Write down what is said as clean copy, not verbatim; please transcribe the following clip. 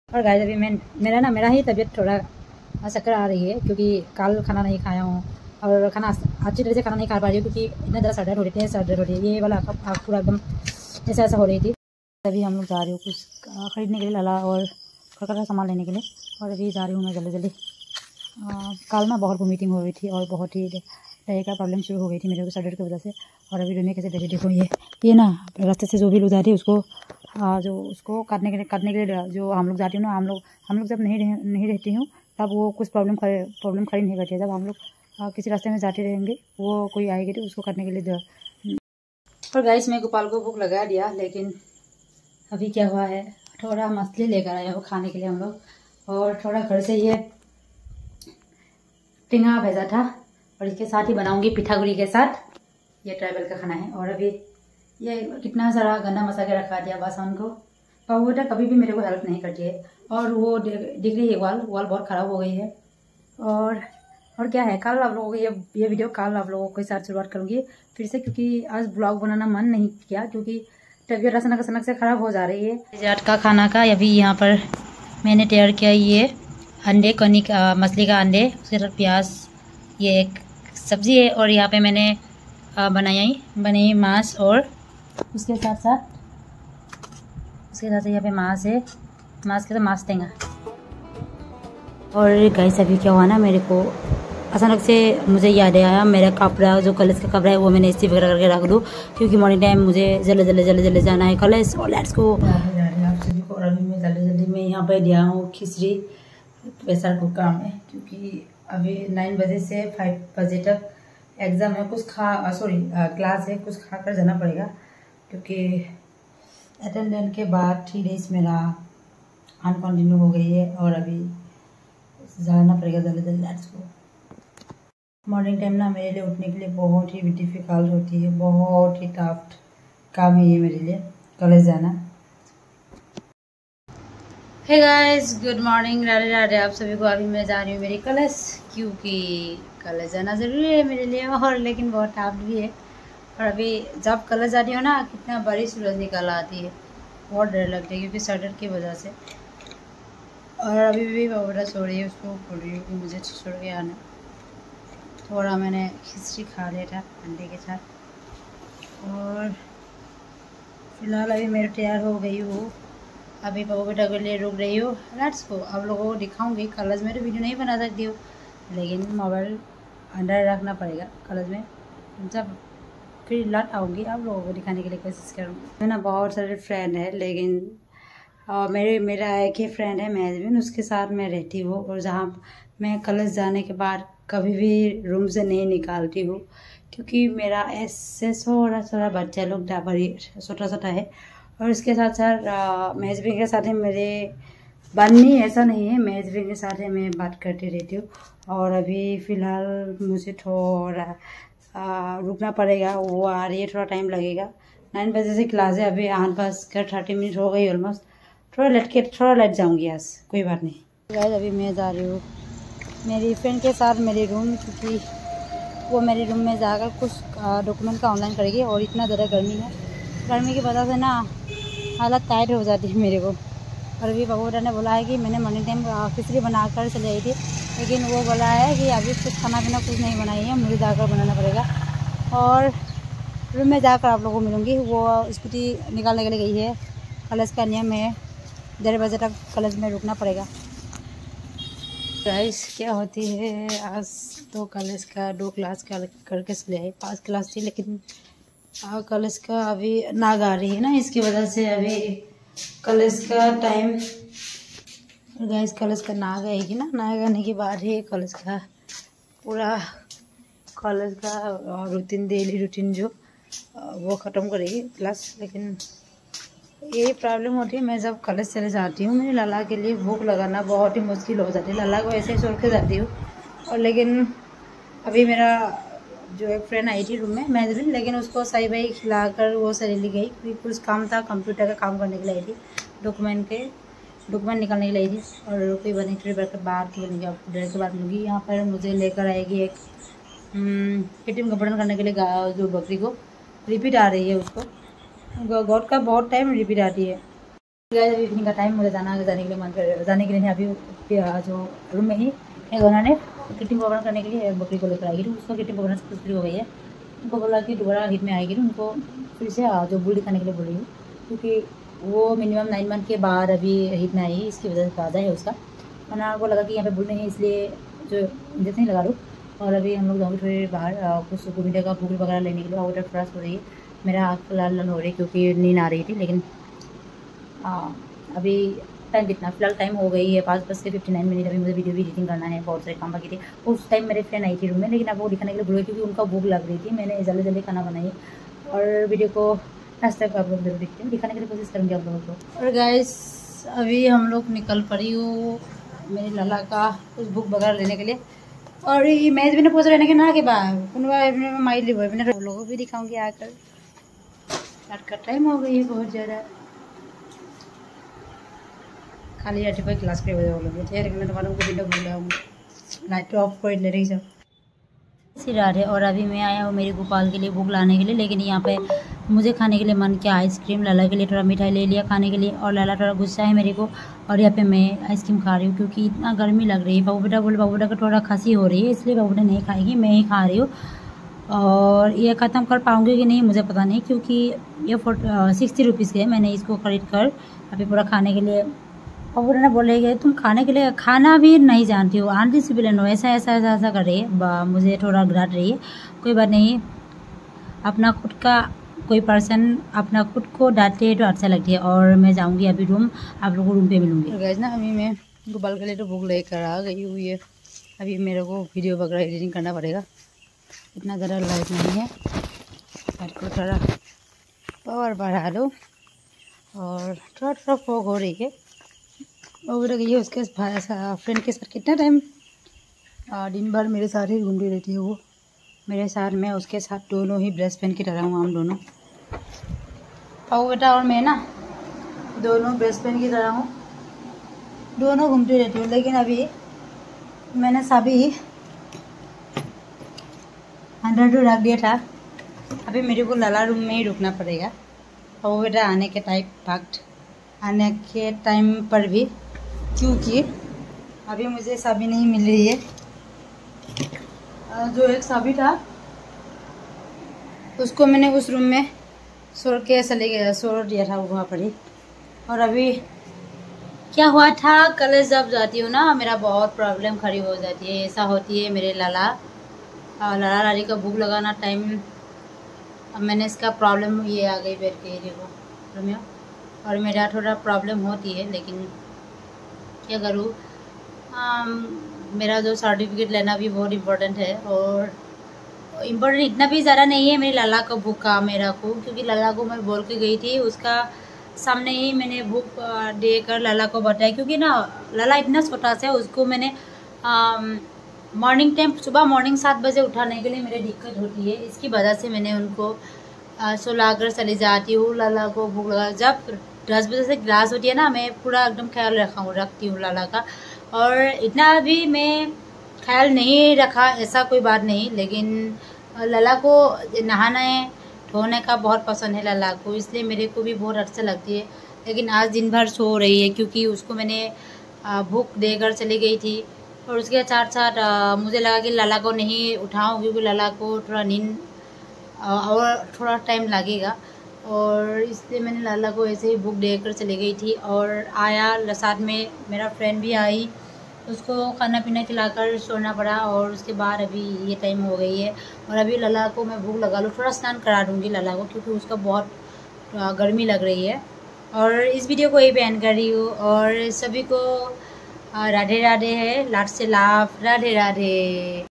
और गाइस अभी मेरा ही तबीयत थोड़ा चक्कर आ रही है क्योंकि कल खाना नहीं खाया हूँ और खाना अच्छी तरह से खाना नहीं खा पा रही हूँ क्योंकि इतना ज़्यादा सर दर्द हो रही थी, सर दर्द हो रही है, ये वाला आँख पूरा एकदम ऐसा हो रही थी। अभी हम लोग जा रहे हो कुछ ख़रीदने के लिए लाला और का सामान लेने के लिए, और अभी जा रही हूँ मैं जल्दी जल्दी। कल ना बहुत वोमिटिंग हो रही थी और बहुत ही डायरिया का प्रॉब्लम शुरू हो गई थी मेरे को सर दर्द की वजह से। और अभी रोने कैसे दे देखो ये ना रास्ते से जो भी लोग जाते हैं उसको जो उसको काटने के लिए जो हम लोग जाते हैं ना, हम लोग जब नहीं रहती हूँ तब वो कुछ प्रॉब्लम खड़ी नहीं करती है। जब हम लोग किसी रास्ते में जाते रहेंगे वो कोई आएगी तो उसको काटने के लिए। और गाइस मैं गोपाल को भूख लगा दिया, लेकिन अभी क्या हुआ है, थोड़ा मछली लेकर आए हो खाने के लिए हम लोग, और थोड़ा घर से ये टिंगा भेजा था और इसके साथ ही बनाऊंगी पिठागुड़ी के साथ। ये ट्राइबल का खाना है। और अभी ये कितना सारा गंदा मसा के रखा दिया बासन को, और वो कभी भी मेरे को हेल्प नहीं करती है। और वो दिख रही है वॉल बहुत ख़राब हो गई है। और क्या है, कल आप लोगों को ये वीडियो कल आप लोगों के साथ शुरुआत करूँगी फिर से, क्योंकि आज ब्लॉग बनाना मन नहीं किया क्योंकि तबीयत अचानक से ख़राब हो जा रही है। रात का खाना का अभी यहाँ पर मैंने तैयार किया ये अंडे कनी का मछली का अंडे, उसके साथ प्याज, ये एक सब्ज़ी है, और यहाँ पे मैंने बनाई मांस, और उसके साथ यहाँ पे मांस है, मांस के साथ मांस टेंगा। और गाइस अभी क्या हुआ ना, मेरे को अचानक से मुझे याद आया मेरा कपड़ा जो कॉलेज का कपड़ा है वो मैंने इस्त्री वगैरह करके रख दूँ क्योंकि मॉर्निंग टाइम मुझे जल्दी जाना है कॉलेज। और लेट्स गो आप सभी को। और अभी मैं जल्दी में यहाँ पे दिया हूँ खिचड़ी प्रेशर कुकर में, क्योंकि अभी 9 बजे से 5 बजे तक एग्ज़ाम है, कुछ क्लास है, कुछ खा कर जाना पड़ेगा क्योंकि अटेंडेंस के बाद 3 डेज मेरा अनकंटिन्यू हो गई है और अभी जाना पड़ेगा जल्दी। Let's go. मॉर्निंग टाइम ना मेरे लिए उठने के लिए बहुत ही डिफ़िकल्ट होती है, बहुत ही टफ काम है ये मेरे लिए कॉलेज जाना। Hey guys, good morning, Radhe Radhe आप सभी को। अभी मैं जा रही हूँ मेरी कॉलेज, क्योंकि कॉलेज जाना ज़रूरी है मेरे लिए, और लेकिन बहुत टफ भी है। और अभी जब कॉलेज जाती हूँ ना, कितना बड़ी सूरज निकल आती है, बहुत डर लगता है क्योंकि सर दर्द की वजह से। और अभी भी बाबा सो रही है, उसको बोल रही हूँ कि मुझे छोड़ के आना। थोड़ा मैंने खिचड़ी खा लिया था अंडे के साथ, और फिलहाल अभी मेरे तैयार हो गई हूँ, अभी बाबू बेटा के लिए रुक रही हूँ। Let's go. आप लोगों को दिखाऊंगी कॉलेज में, तो वीडियो नहीं बना सकती हूँ लेकिन मोबाइल अंदर रखना पड़ेगा कॉलेज में। जब फिर लौट आऊँगी आप लोगों को दिखाने के लिए कोशिश करूँगी। मेरे ना बहुत सारे फ्रेंड है, लेकिन मेरा एक ही फ्रेंड है महजबीन, उसके साथ मैं रहती हूँ। और जहाँ मैं कॉलेज जाने के बाद कभी भी रूम से नहीं निकालती हूँ क्योंकि मेरा ऐसे थोड़ा बच्चा लोग बड़ी छोटा है। और इसके साथ साथ महजबीन के साथ ही मेरे बननी ऐसा नहीं है, महजबीन के साथ ही मैं बात करती रहती हूँ। और अभी फ़िलहाल मुझे थोड़ा रुकना पड़ेगा, वो आ रही है, थोड़ा टाइम लगेगा। 9 बजे से क्लास है, अभी 8:30 मिनट हो गई ऑलमोस्ट। थोड़ा लेट जाऊँगी आज, कोई बात नहीं। गाइस अभी मैं जा रही हूँ मेरी फ्रेंड के साथ मेरे रूम, क्योंकि वो मेरे रूम में जाकर कुछ डॉक्यूमेंट का ऑनलाइन करेगी। और इतना ज़्यादा गर्मी है, गर्मी की वजह से ना हालत टाइट हो जाती है मेरे को। और अभी बाबू बेटा ने बोला है कि मैंने मॉर्निंग टाइम खिचड़ी बना कर चली आई थी, लेकिन वो बोला है कि अभी कुछ खाना पीना कुछ नहीं बनाई है, मुझे जाकर बनाना पड़ेगा। और रूम में जाकर आप लोगों को मिलूँगी। वो स्कूटी निकालने के लिए गई है, कॉलेज का नियम है 1:30 बजे तक कॉलेज में रुकना पड़ेगा। गाइस क्या होती है, आज तो कॉलेज का 2 क्लास का करके चले आए, 5 क्लास थी, लेकिन कॉलेज का अभी नाग आ रही है ना, इसकी वजह से अभी कॉलेज का टाइम। गाइस कॉलेज का नाग आएगी ना, नाग आने के बाद ही कॉलेज का पूरा कॉलेज का रूटीन, डेली रूटीन जो वो ख़त्म करेगी क्लास। लेकिन यही प्रॉब्लम होती है, मैं जब कॉलेज चले जाती हूँ मेरे लाला के लिए भूख लगाना बहुत ही मुश्किल हो जाती है। लाला को ऐसे ही छोड़ के जाती हूँ। और लेकिन अभी मेरा जो एक फ्रेंड आई थी रूम में महजबीन, लेकिन उसको सही भाई खिलाकर वो चली गई क्योंकि कुछ काम था, कंप्यूटर का काम करने के लिए आई थी, डॉक्यूमेंट निकालने के लिए आई थी। और कोई बनी थोड़ी बार बात की बनेगी, आपको डर के बाद मिलूँगी। यहाँ पर मुझे लेकर आएगी एक पेटीएम का बटन करने के लिए जो बकरी को रिपीट आ रही है, उसको गॉड का बहुत टाइम रिपीट आती है। गाइस अभी इवनिंग का टाइम, मुझे जाने के लिए मन कर जाने के लिए अभी जो रूम में ही एक उन्होंने किटिंग को करने के लिए बकरी को लेकर आएगी, उसको किटिंग को बनाने से हो गई है। उनको बोला कि दोबारा हिट में आएगी, उनको फिर से जो बुल दिखाने के लिए बोल रही हूँ, क्योंकि वो मिनिमम 9 मंथ के बाद अभी हिट में आई, इसकी वजह से फायदा है उसका। वरना को लगा कि यहाँ पे बुल नहीं है, इसलिए जो इंजेक्शन लगा दो। और अभी हम लोग जाऊँगे थोड़ी देर बाहर कुछ गोविंदा का फूल वगैरह लेने के लिए। वाटर फ्रेश हो रही है, मेरा आँख लाल लाल हो रही है क्योंकि नींद आ रही थी। लेकिन अभी टाइम कितना, फिलहाल टाइम हो गई है 5:59। अभी मुझे वीडियो भी एडिटिंग करना है, बहुत सारे काम बाकी थे। उस टाइम मेरे फ्रेंड आई थी रूम में, लेकिन आपको दिखाने के लिए भूल, क्योंकि उनका भूख लग रही थी। मैंने जल्दी जल्दी खाना बनाई और वीडियो को लास्ट तक आप लोग जरूर देखते हैं, दिखाने के लिए कोशिश करूँगी आप लोगों को। और गाइस अभी हम लोग निकल पड़ी हूँ मेरे लाला का कुछ बुक वगैरह लेने के लिए। और ये मैच भी पूछ रहे ना कि माइल ली लोगों को भी दिखाऊंगी आकर। रात का टाइम हो गई है बहुत ज़्यादा, खाली रातिपुৱা क्लास কৰিব যাব লাগে। এতিয়া সেইকাৰণে তোমালোকক ভিডিঅ' বনাওঁ, लाइट ऑफ कर ले रही सब सिरार है। और अभी मैं आया हूँ मेरे गोपाल के लिए भूख लाने के लिए, लेकिन यहाँ पे मुझे खाने के लिए मन किया आइसक्रीम। लाला के लिए थोड़ा मिठाई ले लिया खाने के लिए, और लाला थोड़ा गुस्सा है मेरे को। और यहाँ पे मैं आइसक्रीम खा रही हूँ क्योंकि इतना गर्मी लग रही है। बाबू बेटा बोले, बाबू बेटा को थोड़ा खांसी हो रही है, इसलिए बाबू बेटा नहीं खाएगी, मैं ही खा रही हूँ। और ये ख़त्म कर पाऊँगी कि नहीं मुझे पता नहीं, क्योंकि ये 60 रुपीज़ के मैंने इसको ख़रीद कर अभी पूरा खाने के लिए। और ना बोलेगे तुम खाने के लिए खाना भी नहीं जानती हो, आंटी से भी लेनो, ऐसा ऐसा ऐसा ऐसा कर रही है। मुझे थोड़ा डांट रही है। कोई बात नहीं, अपना खुद का कोई पर्सन अपना खुद को डांटे तो अच्छा लगती है। और मैं जाऊंगी अभी रूम, आप लोगों को रूम पे मिलूंगी। गाइस ना अभी मैं गोपाल के लिए तो बुक लेकर आ गई हुई है। अभी मेरे को वीडियो वगैरह एडिटिंग करना पड़ेगा, इतना ज़्यादा लाइट नहीं है। लाइट को थोड़ा पावर बढ़ा दो। और थोड़ा थोड़ा फॉग हो रही है। और गई है उसके फ्रेंड के साथ कितना टाइम, दिन भर मेरे साथ ही घूमती रहती है वो मेरे साथ। मैं उसके साथ दोनों ही बेस्ट फ्रेंड की तरह हूँ। हम दोनों पाऊ बेटा और मैं ना दोनों बेस्ट फ्रेंड की तरह हूँ, दोनों घूमती रहती हूँ। लेकिन अभी मैंने सभी अंदर तो रख दिया था, अभी मेरे को लाला रूम में ही रुकना पड़ेगा। पाऊ बेटा आने के टाइम पर भी, क्योंकि अभी मुझे चाबी नहीं मिल रही है। जो एक चाबी था उसको मैंने उस रूम में छोड़ दिया था वहाँ पर ही। और अभी क्या हुआ था, कल जब जाती हूँ ना मेरा बहुत प्रॉब्लम खड़ी हो जाती है। ऐसा होती है मेरे लाला लाली का भूख लगाना टाइम। अब मैंने इसका प्रॉब्लम ये आ गई बैठ के देखो रम्या। और मेरा थोड़ा प्रॉब्लम होती है, लेकिन क्या करूँ, मेरा जो सर्टिफिकेट लेना भी बहुत इम्पोर्टेंट है। और इम्पोर्टेंट इतना भी ज़्यादा नहीं है मेरी लाला का बुक का मेरा को, क्योंकि लाला को मैं बोल के गई थी, उसका सामने ही मैंने बुक देकर लाला को बताया। क्योंकि ना लाला इतना छोटा सा है, उसको मैंने मॉर्निंग टाइम सुबह मॉर्निंग 7 बजे उठाने के लिए मेरी दिक्कत होती है। इसकी वजह से मैंने उनको सुलाकर चली जाती हूँ। लाला को भूख लगा जब 10 बजे से क्लास होती है ना, मैं पूरा एकदम ख्याल रखती हूँ लाला का। और इतना भी मैं ख्याल नहीं रखा ऐसा कोई बात नहीं, लेकिन लाला को नहाना धोने का बहुत पसंद है लाला को, इसलिए मेरे को भी बहुत अच्छा लगती है। लेकिन आज दिन भर सो रही है क्योंकि उसको मैंने भूख देकर चली गई थी। और उसके साथ साथ मुझे लगा कि लाला को नहीं उठाऊँ, क्योंकि लाला को थोड़ा नींद और थोड़ा टाइम लगेगा। और इसलिए मैंने लाला को ऐसे ही बुक देकर चली गई थी। और आया साथ में मेरा फ्रेंड भी आई, उसको खाना पीना खिलाकर सोना पड़ा। और उसके बाद अभी ये टाइम हो गई है। और अभी लाला को मैं भूख लगा लूँ, थोड़ा स्नान करा दूँगी लाला को, क्योंकि उसका बहुत गर्मी लग रही है। और इस वीडियो को यही पे एंड कर रही हूँ। और सभी को राधे राधे है, लाड से लाभ, राधे राधे।